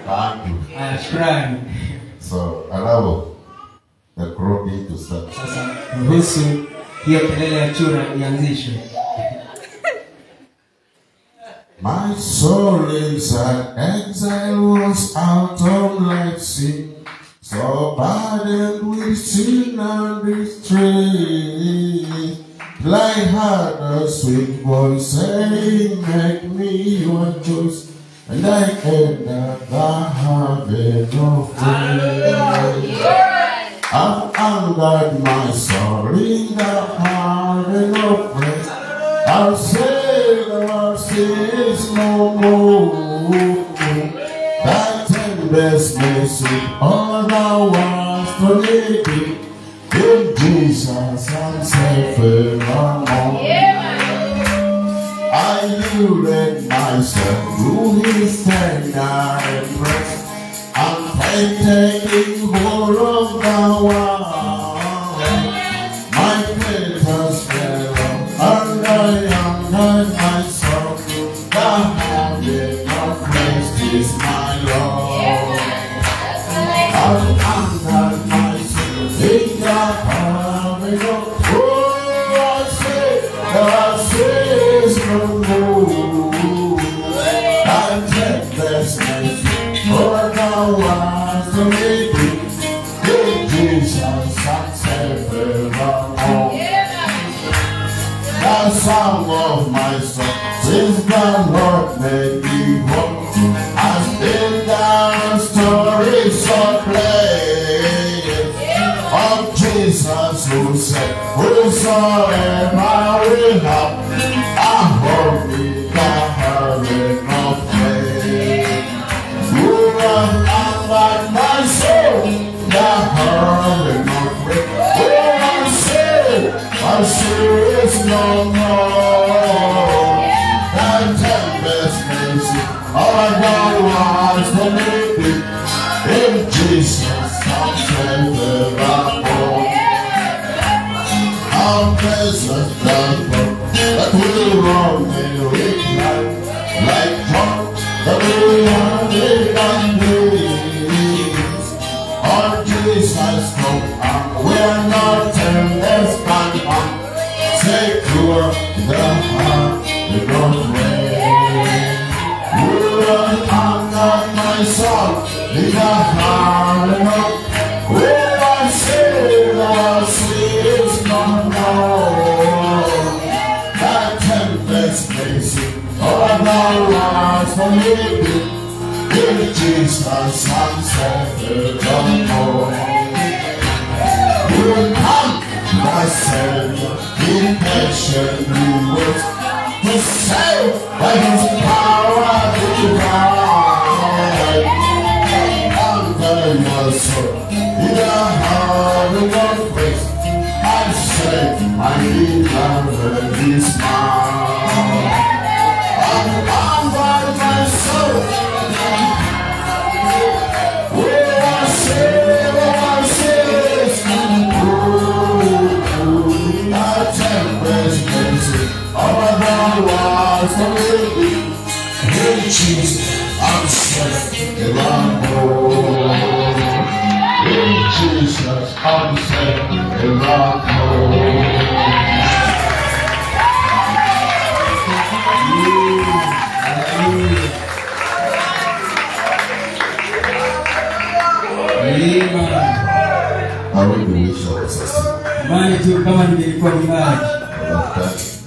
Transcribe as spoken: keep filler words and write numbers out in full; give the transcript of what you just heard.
Thank you. Ah, shukrani. So allow the cropping to start. Sasa ruhusu hiyo kelele ya chura ianzishwe. My soul inside exile was out of light sin, so burdened with sin and distress. I heard a sweet voice saying, make me your choice, and I entered the heaven of praise. I've angered my soul in the heaven of praise. I'll say the mercy is no more. That endless mercy, all the ones to need it. In Jesus I'm safe forevermore. I yielded myself to His tender embrace. I'm taking hold of the world. My fetters fell and I am not my soul. The heaven of Christ is my Lord. I'm under my soul in the heaven of oh, I say, I say is no more. I take this mercy for the ones to make it. In Jesus I'm safe forevermore. The song of my soul since the Lord made me whole. I've been down stories of praise of Jesus who said, whosoever will have, I hope in the heaven of praise. Who have angered my soul, the heaven of praise. Who have said, my soul is no more. And tempest mercy, all the ones to make it. In Jesus I'm safe forevermore. How precious the Lord that will run me with life, like John that will run it and peace. On Jesus come and we're not endless and unsecure in the heart of God's way. You run under my soul in the heart of God. When I say the sea is not known, that tempest mercy, all the lies for me. In Jesus I'm safe forevermore. You come, my Savior, in patient words, to save by His power divine. Under your soul, in the heaven of grace, I say, my beloved is mine. I'm under my soul. Where I say, where I say, ooh, I tempest mercy, all the ones to me. In Jesus, I'm safe forevermore. In Jesus, I'm safe forevermore. I will be with you. Mani tu kama nilikuwa nyumbani.